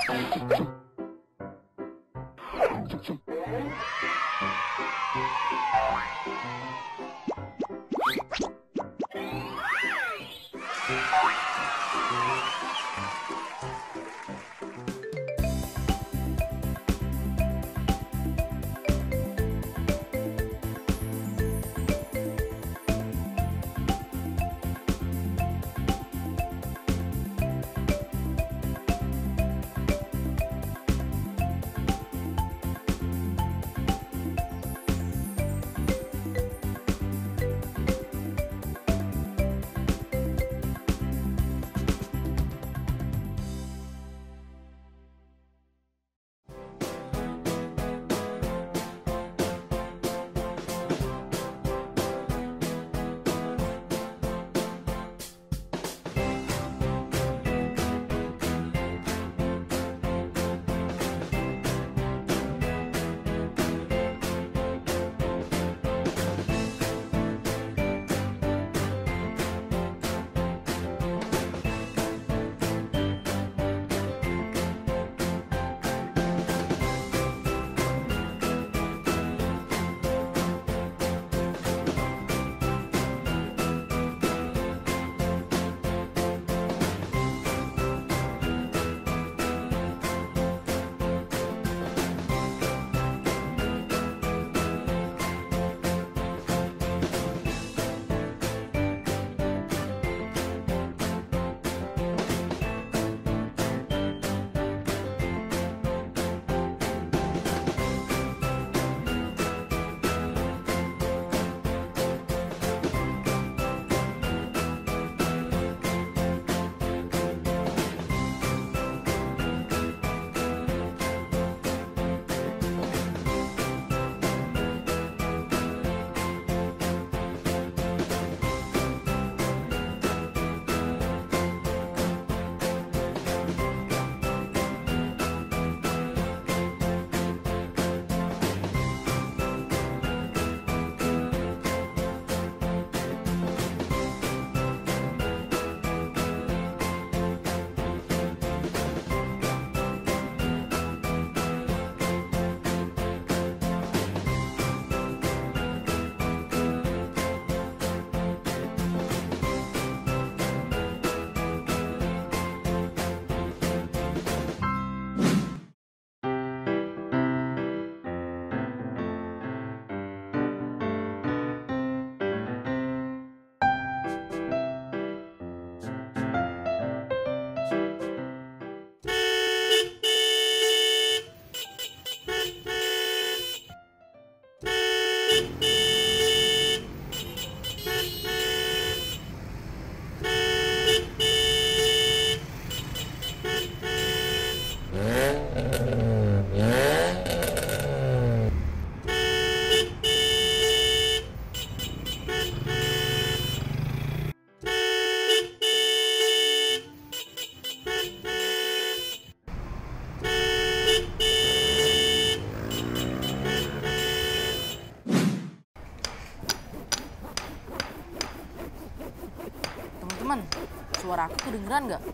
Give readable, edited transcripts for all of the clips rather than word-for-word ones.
Teman-teman, suara aku kedengeran nggak?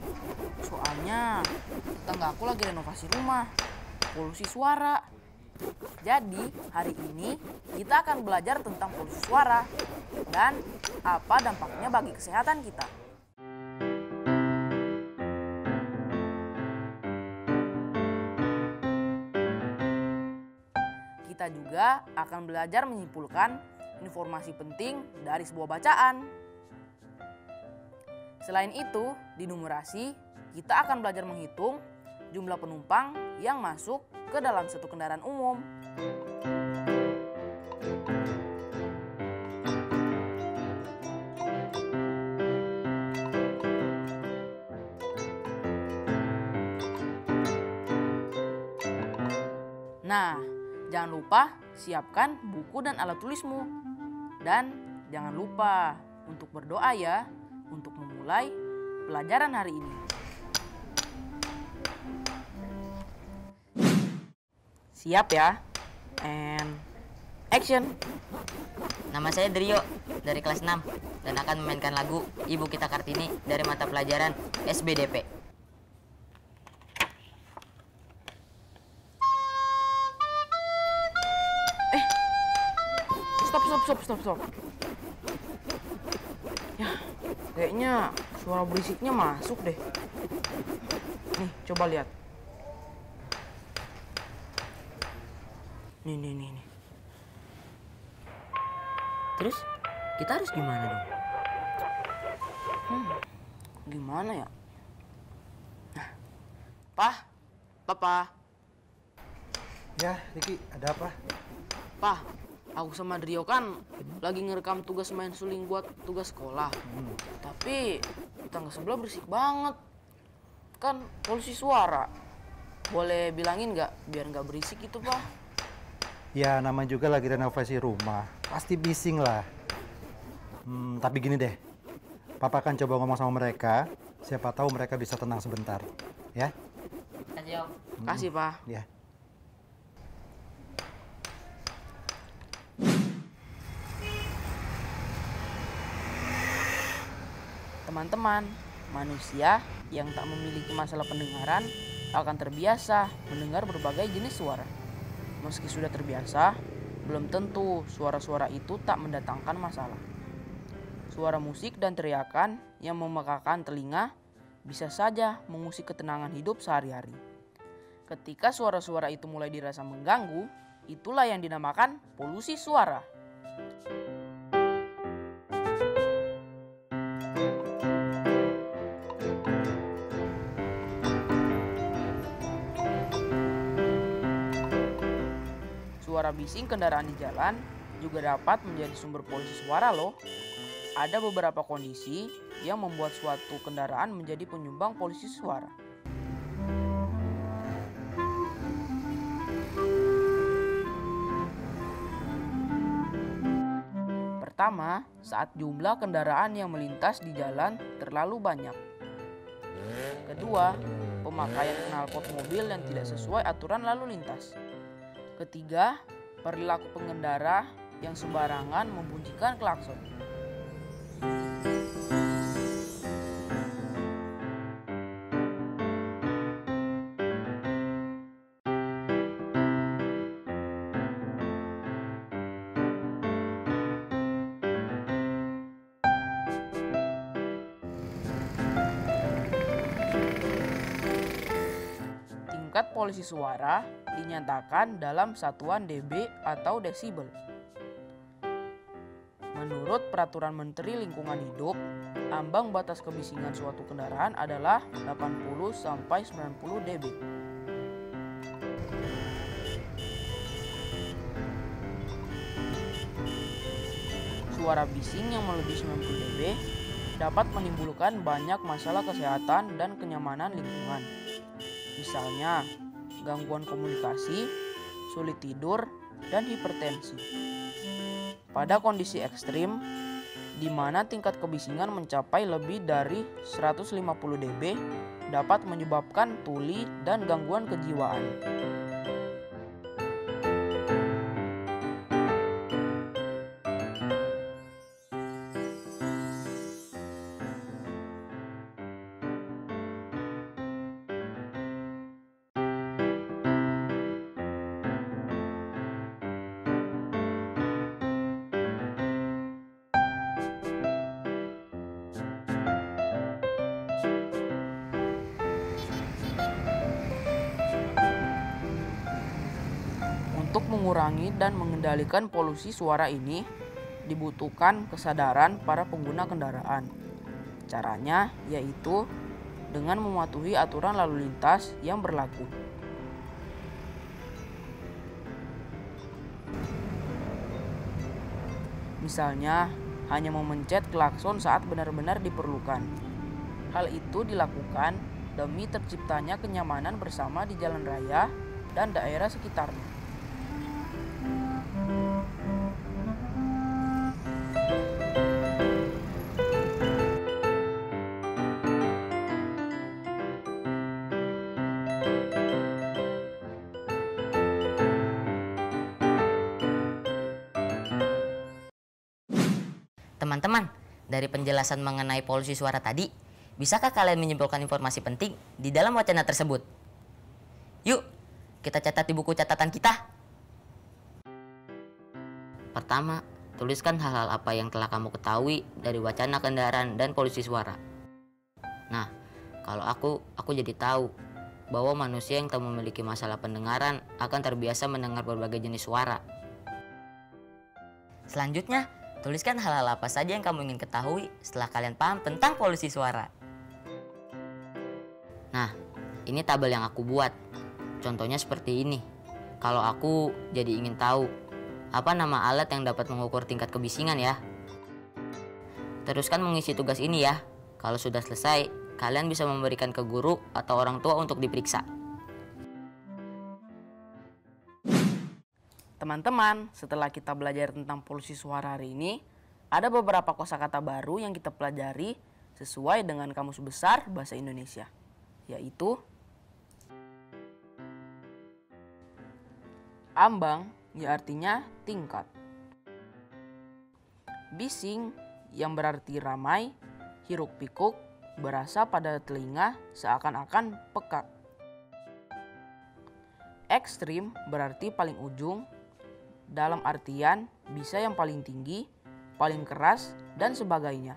Soalnya tetangga aku lagi renovasi rumah, polusi suara. Jadi hari ini kita akan belajar tentang polusi suara dan apa dampaknya bagi kesehatan kita. Kita juga akan belajar menyimpulkan informasi penting dari sebuah bacaan. Selain itu, di numerasi, kita akan belajar menghitung jumlah penumpang yang masuk ke dalam satu kendaraan umum. Nah, jangan lupa siapkan buku dan alat tulismu. Dan jangan lupa untuk berdoa ya, untuk memulai pelajaran hari ini. Siap ya? And action! Nama saya Drio dari kelas 6 dan akan memainkan lagu Ibu Kita Kartini dari mata pelajaran SBDP. Stop. Ya, kayaknya suara berisiknya masuk deh. Nih, coba lihat. Nih. Terus kita harus gimana dong? Gimana ya? Nah, Papa. Ya, Riki, ada apa? Pak, aku sama Drio kan lagi ngerekam tugas main suling buat tugas sekolah. Tapi tetangga sebelah berisik banget. Kan polusi suara. Boleh bilangin nggak biar nggak berisik itu, Pak? Ya, namanya juga lagi renovasi rumah. Pasti bising lah. Tapi gini deh. Papa akan coba ngomong sama mereka. Siapa tahu mereka bisa tenang sebentar. Ya? Kasih, Om. Kasih, Pak. Ya. Teman-teman, manusia yang tak memiliki masalah pendengaran akan terbiasa mendengar berbagai jenis suara. Meski sudah terbiasa, belum tentu suara-suara itu tak mendatangkan masalah. Suara musik dan teriakan yang memekakan telinga bisa saja mengusik ketenangan hidup sehari-hari. Ketika suara-suara itu mulai dirasa mengganggu, itulah yang dinamakan polusi suara. Suara bising kendaraan di jalan juga dapat menjadi sumber polusi suara loh. Ada beberapa kondisi yang membuat suatu kendaraan menjadi penyumbang polusi suara. Pertama, saat jumlah kendaraan yang melintas di jalan terlalu banyak. Kedua, pemakaian knalpot mobil yang tidak sesuai aturan lalu lintas. Ketiga, perilaku pengendara yang sembarangan membunyikan klakson. Tingkat polusi suara dinyatakan dalam satuan dB atau desibel. Menurut Peraturan Menteri Lingkungan Hidup, ambang batas kebisingan suatu kendaraan adalah 80-90 dB. Suara bising yang melebihi 90 dB dapat menimbulkan banyak masalah kesehatan dan kenyamanan lingkungan. Misalnya, gangguan komunikasi, sulit tidur, dan hipertensi. Pada kondisi ekstrim, di mana tingkat kebisingan mencapai lebih dari 150 dB, dapat menyebabkan tuli dan gangguan kejiwaan. Untuk mengurangi dan mengendalikan polusi suara ini, dibutuhkan kesadaran para pengguna kendaraan. Caranya yaitu dengan mematuhi aturan lalu lintas yang berlaku. Misalnya, hanya memencet klakson saat benar-benar diperlukan. Hal itu dilakukan demi terciptanya kenyamanan bersama di jalan raya dan daerah sekitarnya. Teman-teman, dari penjelasan mengenai polusi suara tadi, bisakah kalian menyimpulkan informasi penting di dalam wacana tersebut? Yuk, kita catat di buku catatan kita. Pertama, tuliskan hal-hal apa yang telah kamu ketahui dari wacana kendaraan dan polusi suara. Nah, kalau aku jadi tahu bahwa manusia yang tak memiliki masalah pendengaran akan terbiasa mendengar berbagai jenis suara. Selanjutnya, tuliskan hal-hal apa saja yang kamu ingin ketahui setelah kalian paham tentang polusi suara. Nah, ini tabel yang aku buat. Contohnya seperti ini. Kalau aku jadi ingin tahu apa nama alat yang dapat mengukur tingkat kebisingan ya. Teruskan mengisi tugas ini ya. Kalau sudah selesai, kalian bisa memberikan ke guru atau orang tua untuk diperiksa. Teman-teman, setelah kita belajar tentang polusi suara hari ini, ada beberapa kosakata baru yang kita pelajari sesuai dengan Kamus Besar Bahasa Indonesia, yaitu ambang, yang artinya tingkat. Bising, yang berarti ramai, hiruk-pikuk, berasa pada telinga seakan-akan peka. Ekstrim berarti paling ujung, dalam artian bisa yang paling tinggi, paling keras, dan sebagainya.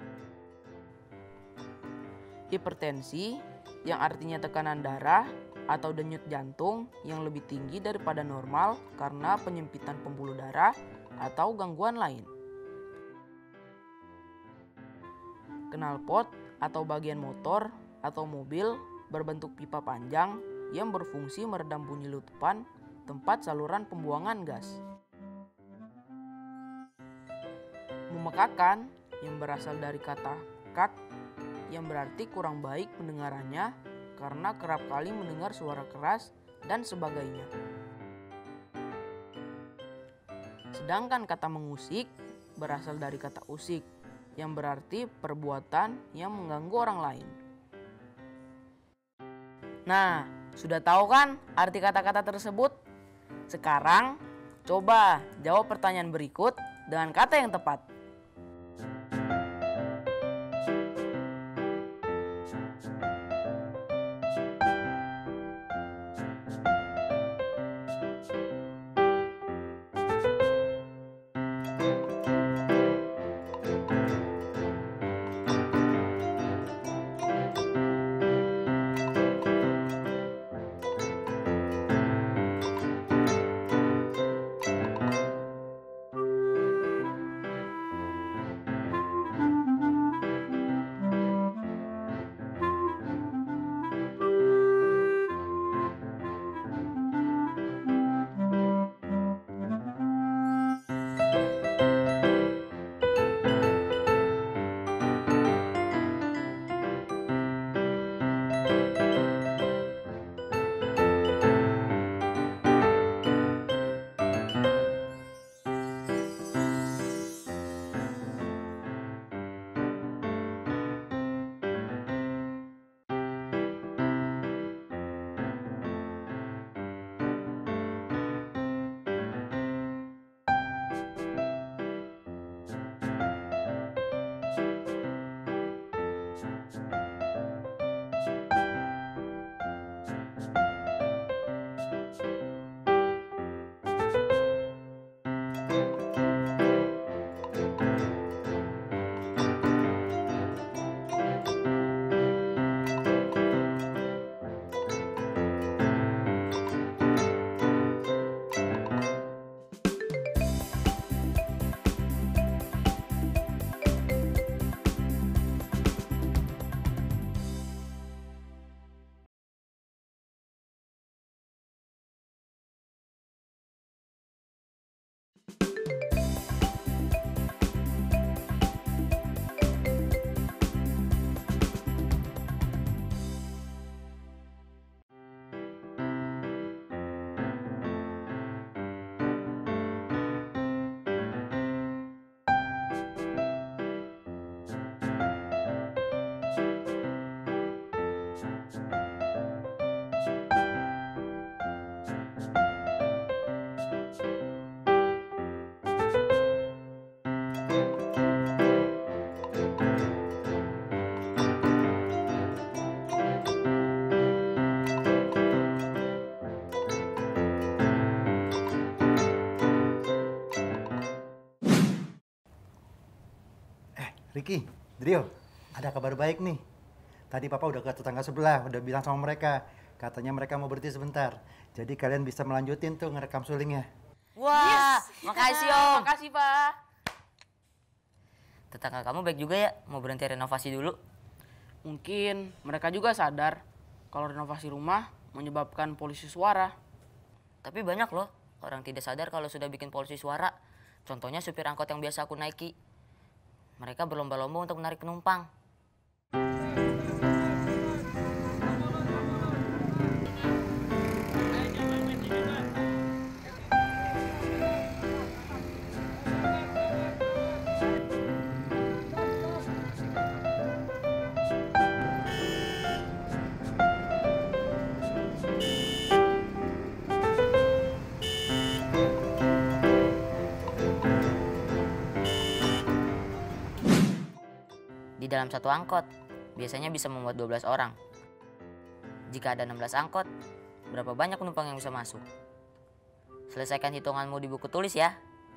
Hipertensi, yang artinya tekanan darah atau denyut jantung yang lebih tinggi daripada normal karena penyempitan pembuluh darah atau gangguan lain. Knalpot atau bagian motor atau mobil berbentuk pipa panjang yang berfungsi meredam bunyi letupan tempat saluran pembuangan gas. Memekakan, yang berasal dari kata kak, yang berarti kurang baik pendengarannya karena kerap kali mendengar suara keras dan sebagainya. Sedangkan kata mengusik berasal dari kata usik, yang berarti perbuatan yang mengganggu orang lain. Nah, sudah tahu kan arti kata-kata tersebut? Sekarang, coba jawab pertanyaan berikut dengan kata yang tepat. Ricky, Drio, ada kabar baik nih. Tadi papa udah ke tetangga sebelah, udah bilang sama mereka. Katanya mereka mau berhenti sebentar. Jadi kalian bisa melanjutin tuh ngerekam sulingnya. Wah, makasih Om. Makasih, Pak. Tetangga kamu baik juga ya, mau berhenti renovasi dulu. Mungkin mereka juga sadar kalau renovasi rumah menyebabkan polusi suara. Tapi banyak loh orang tidak sadar kalau sudah bikin polusi suara. Contohnya supir angkot yang biasa aku naiki. Mereka berlomba-lomba untuk menarik penumpang. Di dalam satu angkot, biasanya bisa memuat 12 orang. Jika ada 16 angkot, berapa banyak penumpang yang bisa masuk? Selesaikan hitunganmu di buku tulis ya.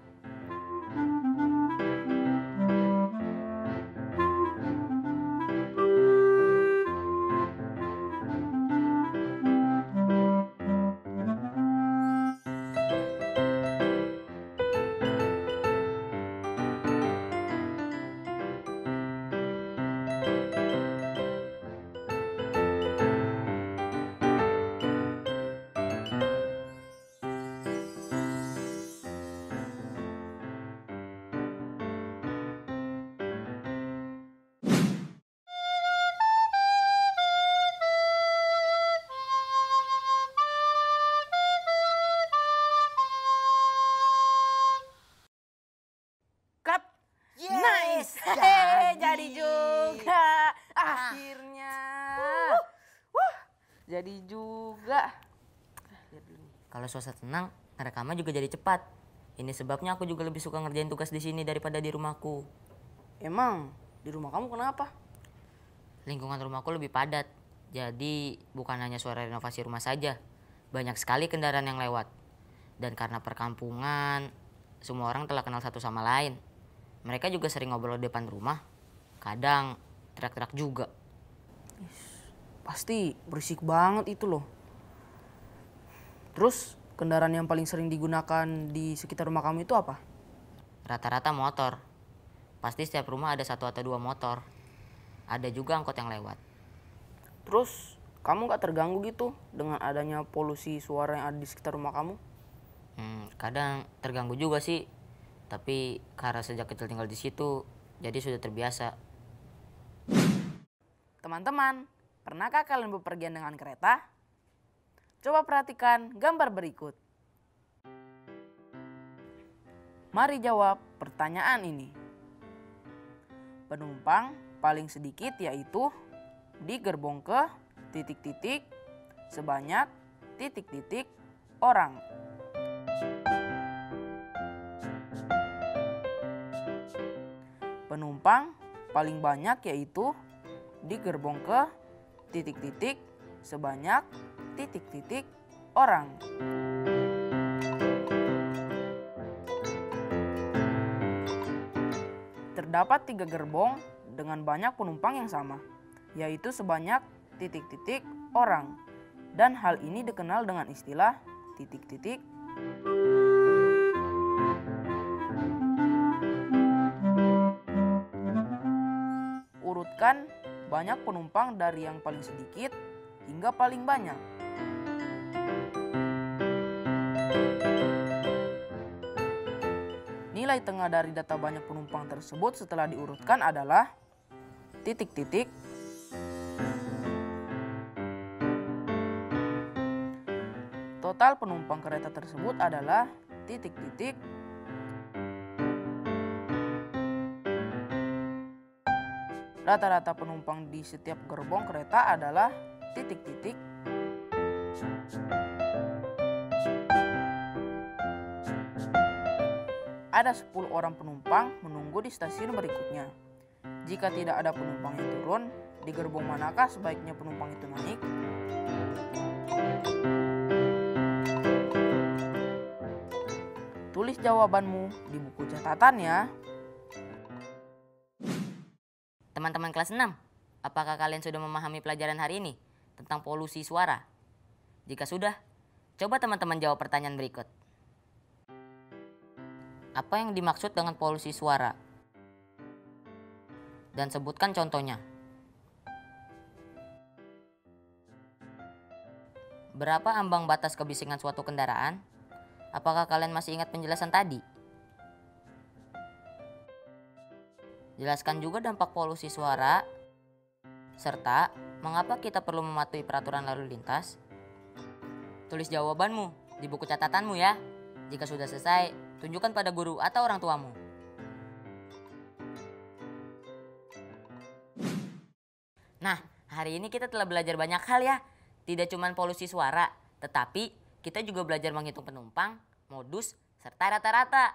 Cut. Yes, Nice. Hehehe, jadi juga. Akhirnya. Wah, jadi juga. Lihat dulu nih. Kalau suasana tenang, rekaman juga jadi cepat. Ini sebabnya aku juga lebih suka ngerjain tugas di sini daripada di rumahku. Emang di rumah kamu kenapa? Lingkungan rumahku lebih padat. Jadi bukan hanya suara renovasi rumah saja. Banyak sekali kendaraan yang lewat. Dan karena perkampungan, semua orang telah kenal satu sama lain. Mereka juga sering ngobrol di depan rumah. Kadang teriak-teriak juga. Pasti berisik banget itu loh. Terus kendaraan yang paling sering digunakan di sekitar rumah kamu itu apa? Rata-rata motor. Pasti setiap rumah ada 1 atau 2 motor. Ada juga angkot yang lewat. Terus kamu gak terganggu gitu dengan adanya polusi suara yang ada di sekitar rumah kamu? Kadang terganggu juga sih. Tapi karena sejak kecil tinggal di situ, jadi sudah terbiasa. Teman-teman, pernahkah kalian bepergian dengan kereta? Coba perhatikan gambar berikut. Mari jawab pertanyaan ini. Penumpang paling sedikit yaitu di gerbong ke titik-titik sebanyak titik-titik orang. Penumpang paling banyak yaitu di gerbong ke titik-titik sebanyak titik-titik orang. Terdapat 3 gerbong dengan banyak penumpang yang sama, yaitu sebanyak titik-titik orang. Dan hal ini dikenal dengan istilah titik-titik. Urutkan banyak penumpang dari yang paling sedikit hingga paling banyak. Nilai tengah dari data banyak penumpang tersebut setelah diurutkan adalah titik-titik. Total penumpang kereta tersebut adalah titik-titik. Rata-rata penumpang di setiap gerbong kereta adalah titik-titik. Ada 10 orang penumpang menunggu di stasiun berikutnya. Jika tidak ada penumpang yang turun, di gerbong manakah sebaiknya penumpang itu naik? Tulis jawabanmu di buku catatan ya. Teman-teman kelas 6, apakah kalian sudah memahami pelajaran hari ini tentang polusi suara? Jika sudah, coba teman-teman jawab pertanyaan berikut. Apa yang dimaksud dengan polusi suara? Dan sebutkan contohnya. Berapa ambang batas kebisingan suatu kendaraan? Apakah kalian masih ingat penjelasan tadi? Jelaskan juga dampak polusi suara, serta mengapa kita perlu mematuhi peraturan lalu lintas. Tulis jawabanmu di buku catatanmu ya. Jika sudah selesai, tunjukkan pada guru atau orang tuamu. Nah, hari ini kita telah belajar banyak hal ya. Tidak cuma polusi suara, tetapi kita juga belajar menghitung penumpang, modus, serta rata-rata.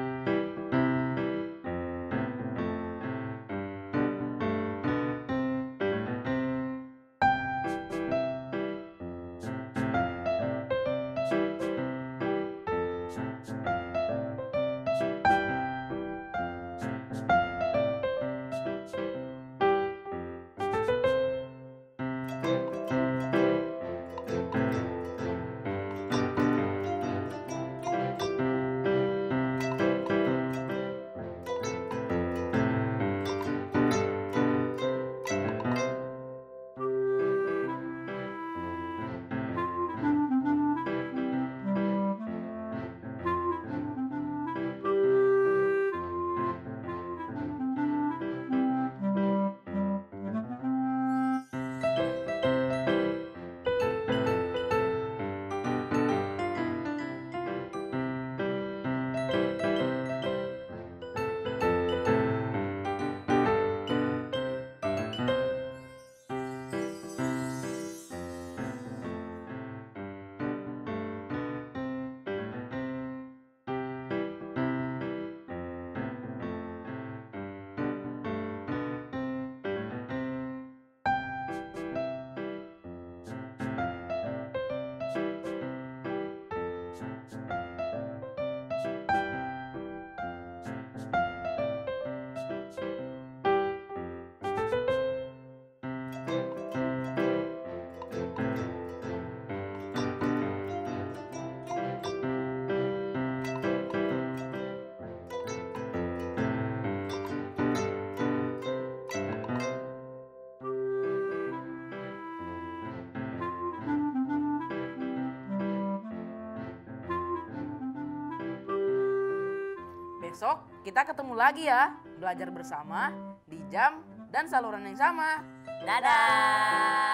Besok kita ketemu lagi ya, belajar bersama di jam dan saluran yang sama. Dadah!